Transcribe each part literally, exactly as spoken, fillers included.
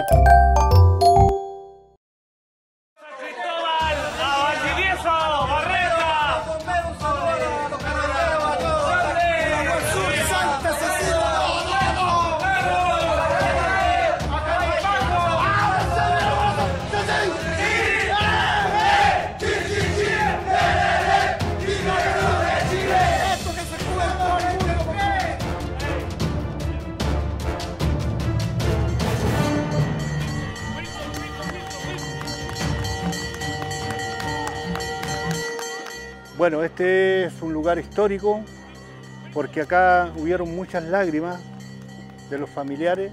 Bueno, este es un lugar histórico porque acá hubieron muchas lágrimas de los familiares,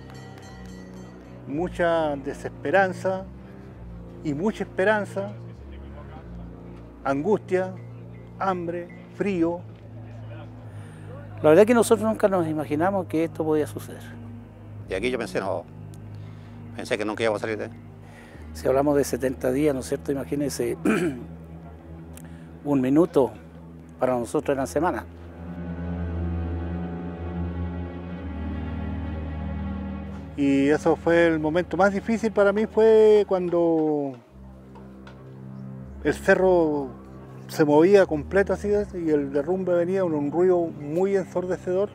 mucha desesperanza y mucha esperanza, angustia, hambre, frío. La verdad es que nosotros nunca nos imaginamos que esto podía suceder. Y aquí yo pensé, no, pensé que nunca íbamos a salir de... Si hablamos de setenta días, ¿no es cierto? Imagínense, un minuto para nosotros eran semanas. Y eso fue el momento más difícil para mí, fue cuando el cerro se movía completo así y el derrumbe venía con un ruido muy ensordecedor.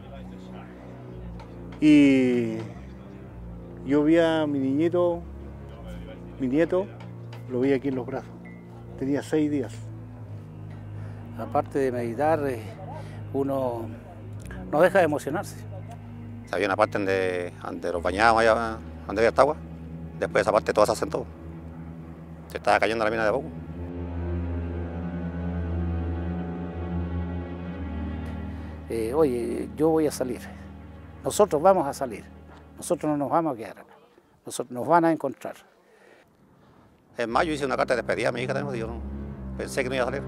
Y yo vi a mi niñito, mi nieto, lo vi aquí en los brazos. Tenía seis días. Aparte de meditar, uno no deja de emocionarse. Había una parte donde, donde los bañábamos, allá, donde había esta agua. Después esa parte toda se asentó. Se estaba cayendo la mina de a poco. Eh, oye, yo voy a salir. Nosotros vamos a salir. Nosotros no nos vamos a quedar acá. Nosotros nos van a encontrar. En mayo hice una carta de despedida a mi hija también, yo no, pensé que no iba a salir.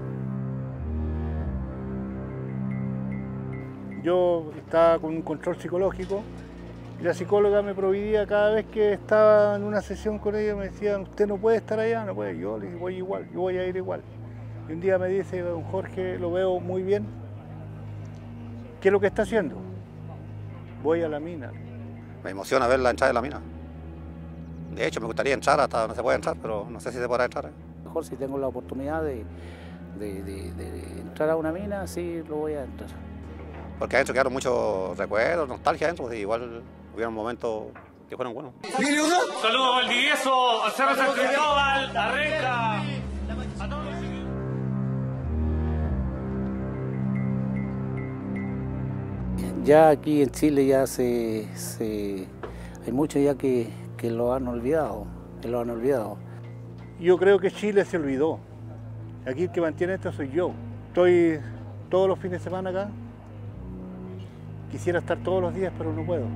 Yo estaba con un control psicológico y la psicóloga me prohibía cada vez que estaba en una sesión con ella, me decían, usted no puede estar allá, no puede. Yo le dije, voy igual, yo voy a ir igual. Y un día me dice, don Jorge, lo veo muy bien, ¿qué es lo que está haciendo? Voy a la mina. Me emociona ver la entrada de la mina. De hecho, me gustaría entrar hasta donde se puede entrar, pero no sé si se podrá entrar. ¿eh? Mejor si tengo la oportunidad de, de, de, de entrar a una mina, sí lo voy a entrar. Porque adentro quedaron muchos recuerdos, nostalgia adentro, pues igual hubieron momentos que fueron buenos. Saludos a Valdivieso, a Cerro San Cristóbal, a Renca, a todos los... Ya aquí en Chile ya se, se hay muchos ya que, que lo han olvidado, que lo han olvidado. Yo creo que Chile se olvidó. Aquí el que mantiene esto soy yo. Estoy todos los fines de semana acá. Quisiera estar todos los días, pero no puedo.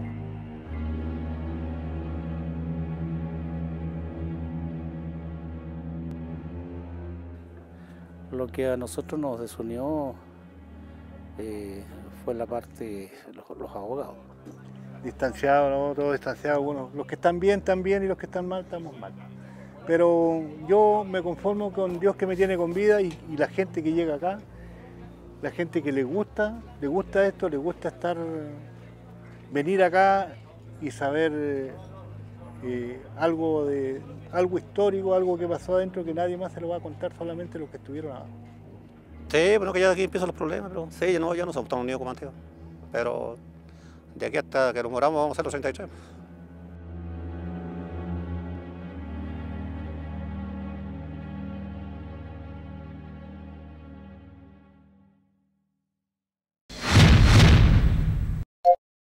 Lo que a nosotros nos desunió eh, fue la parte, los, los abogados. Distanciados, ¿no? Todos distanciados. Bueno, los que están bien, están bien, y los que están mal, estamos mal. Pero yo me conformo con Dios que me tiene con vida y, y la gente que llega acá, la gente que le gusta, le gusta esto, le gusta estar, venir acá y saber eh, eh, algo, de, algo histórico, algo que pasó adentro que nadie más se lo va a contar, solamente los que estuvieron abajo. Sí, bueno, que ya de aquí empiezan los problemas, pero sí, ya no, ya no somos tan unidos como antes. Pero de aquí hasta que nos moramos vamos a ser los treinta y tres.